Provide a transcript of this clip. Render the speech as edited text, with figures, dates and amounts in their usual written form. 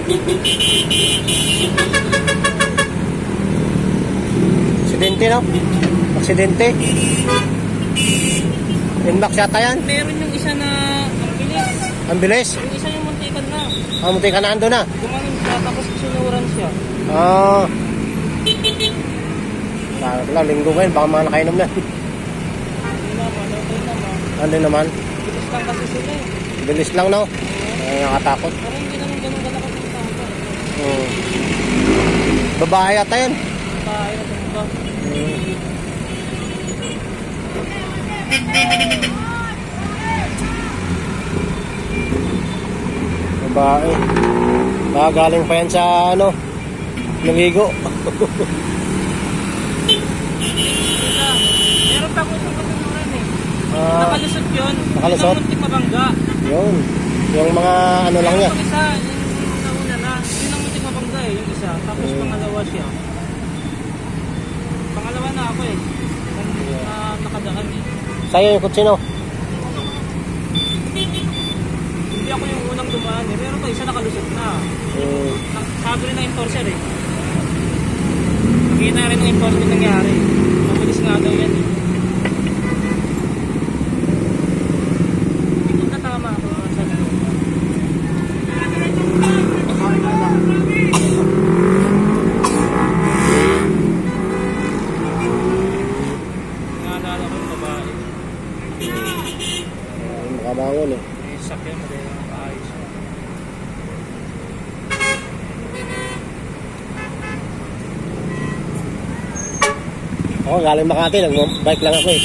Aksidente, no? Aksidente. Inbox yata yan. Meron yung isa na ang bilis. Ang bilis. Yung isa yung muntikan na. Ah, muntikan na, ando na. Gumanon siya, tapos sinuran siya. Ah. Bakit lang, linggo ngayon, baka mga nakainom na. Hindi naman, okay naman. Ano naman? Bilis lang kasi sila eh. Bilis lang, no? Ay, nakatakot. Pero hindi naman ganun kalakas yung tao. Babae yata yan. Bahay na ito ba? Babae. Baka galing pa yan sa ano, naligo. Meron pa akong katunuran eh. Nakalusot yun. Nakalusot? Yung muntik mabangga. Yun. Yung mga ano lang niya. Yung isa, yung nauna na. Yun ang muntik mabangga eh, yung isa. Tapos pangalawa siya. Pangalawa na ako eh. Nakadaan eh. Sa'yo yung kutsino? Hindi ako yung unang dumaan eh. Meron pa isa nakalusot na. Sabi rin ng enforcer eh. Nakita rin ng enforcer yung nangyari. Mabilis nga daw yan eh. Hindi na tama ako. Naalala ko yung babae. Makabangon eh. May sakyan mo rin ang kaayos. Ako galing Makati, nag-bike lang ako eh.